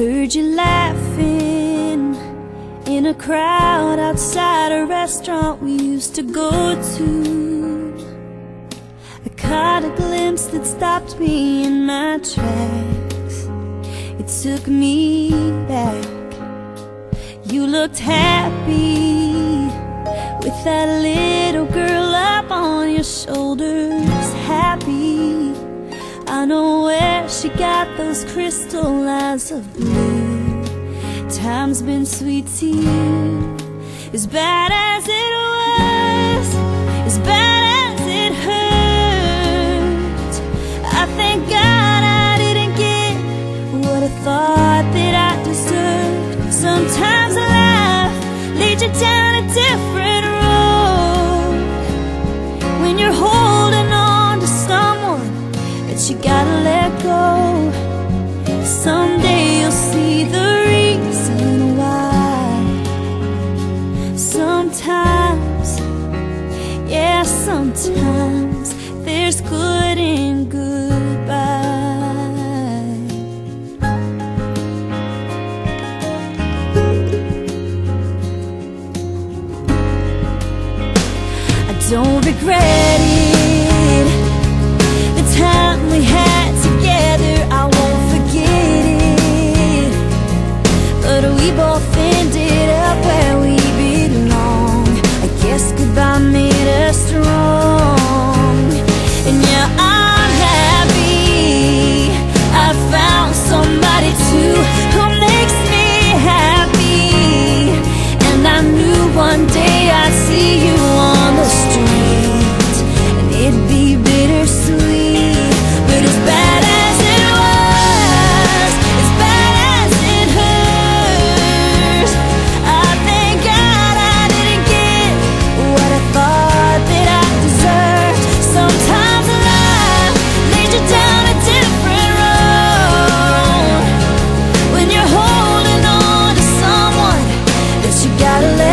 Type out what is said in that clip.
heard you laughing in a crowd outside a restaurant we used to go to. I caught a glimpse that stopped me in my tracks. It took me back. You looked happy with that little girl up on your shoulders. Happy, I know where she got those crystal eyes of blue. Time's been sweet to you, as bad as it was, as bad as it hurt. I thank God I didn't get what I thought that I deserved. Sometimes life leads you down a different road when you're holding on to someone that you gotta let go. Someday you'll see the reason why. Sometimes, yeah, sometimes there's good in goodbye. I don't regret it, the time we had together, I won't forget it. But we both ended up where we belong. I guess goodbye made us strong. And yeah, I'm happy I found somebody too who makes me happy. And I knew one day I'd see you on the street, and it'd be bittersweet. But as bad as it was, as bad as it hurts, I thank God I didn't get what I thought that I deserved. Sometimes life leads you down a different road when you're holding on to someone that you gotta let